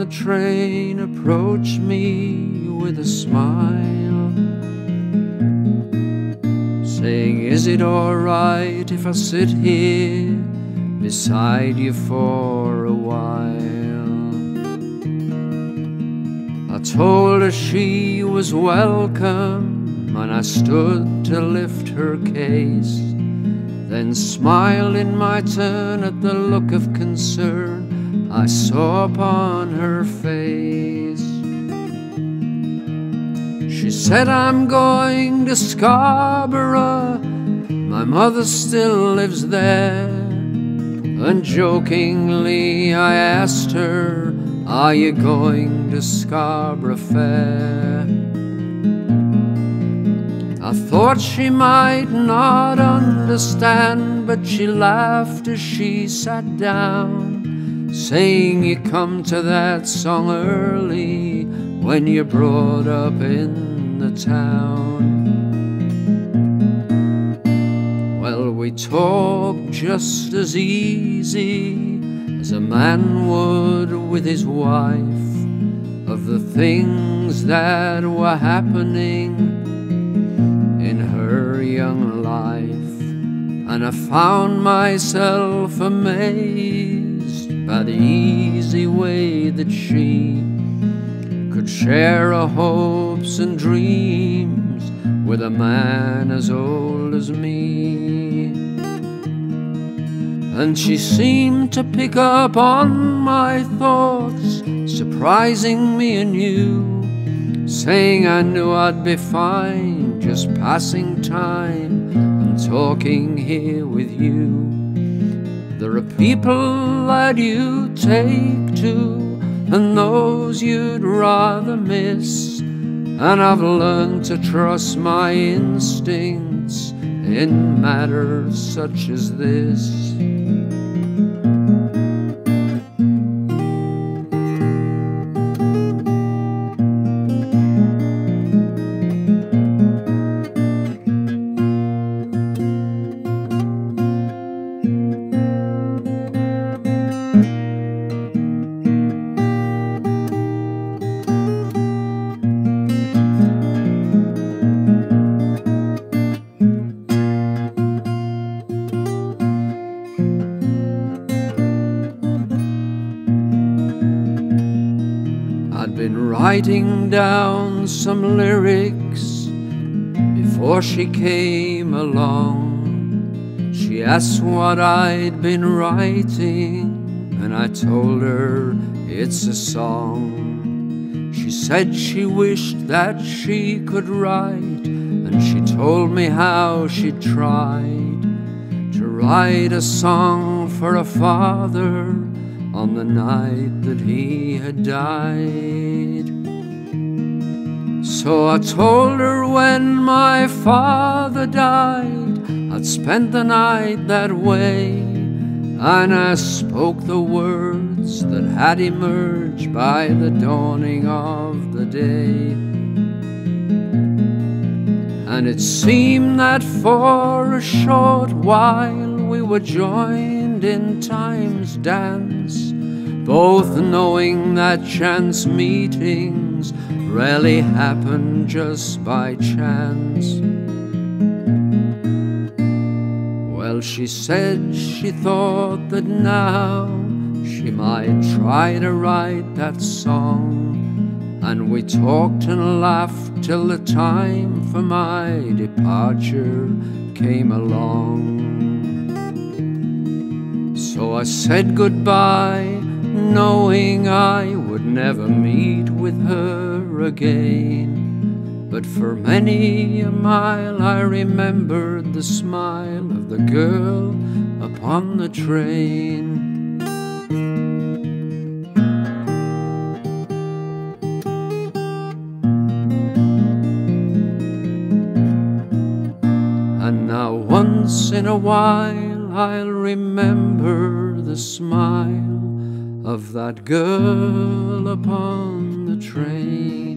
the train approached me with a smile, saying, "Is it all right if I sit here beside you for a while?" I told her she was welcome, and I stood to lift her case, then smiled in my turn at the look of concern I saw upon her face. She said, "I'm going to Scarborough, my mother still lives there." And jokingly I asked her, "Are you going to Scarborough Fair?" I thought she might not understand, but she laughed as she sat down, saying, "You come to that song early when you're brought up in the town." Well, we talked just as easy as a man would with his wife, of the things that were happening in her young life, and I found myself amazed by the easy way that she could share her hopes and dreams with a man as old as me. And she seemed to pick up on my thoughts, surprising me anew, saying I knew I'd be fine just passing time and talking here with you. There are people that you take to and those you'd rather miss, and I've learned to trust my instincts in matters such as this. I'd been writing down some lyrics before she came along. She asked what I'd been writing, and I told her it's a song. She said she wished that she could write, and she told me how she tried to write a song for her father on the night that he had died. So I told her when my father died, I'd spent the night that way, and I spoke the words that had emerged by the dawning of the day. And it seemed that for a short while we were joined in time's dance, both knowing that chance meetings rarely happen just by chance. Well, she said she thought that now she might try to write that song, and we talked and laughed till the time for my departure came along. So I said goodbye, knowing I would never meet with her again. But for many a mile I remembered the smile of the girl upon the train. And now once in a while I'll remember the smile of that girl upon the train.